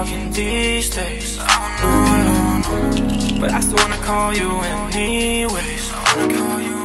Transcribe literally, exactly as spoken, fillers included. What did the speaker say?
talking these days. I don't know, I don't know, but I still wanna call you anyways. I wanna call you